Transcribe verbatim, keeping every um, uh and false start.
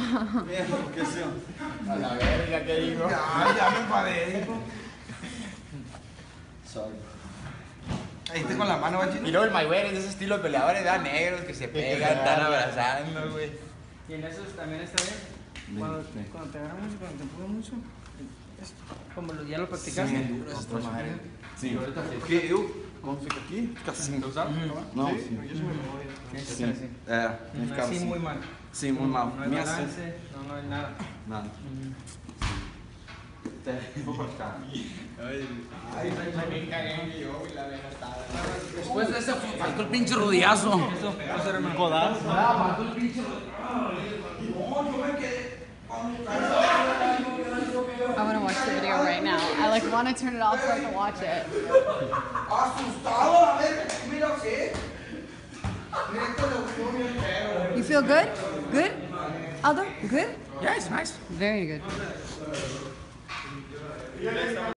Mira, ¿qué sea? A la verga, ¿qué digo? Ya, ya me enfadé, hijo. Sorry. Ahí está con la mano, Y chino. luego el Mayweather es de ese estilo de peleadores, da negros que se pegan, están abrazando, güey. Y en eso también está bien. Cuando, cuando te agarra mucho, cuando te empuja mucho, es como lo, ya lo practicaste. Sí. ¿Qué? Eu? Quando fica aqui, fica assim. ¿Usado? Não, Sí. sim. Tienes que Sim. estar así. É, tem que ficar Así assim. muy mal. Sim, muito mal. No hay Minha assim. balance, no, no hay nada. Nada. Até vou praticar. Después de ese faltó el pinche rodillazo. Eso, eso era más. Codazo. Faltó el pinche I want to watch the video right now. I like want to turn it off so I can watch it. Assustado, a ver, mira qué. You feel good? Good? Aldo, you good? Yeah, it's nice. Very good.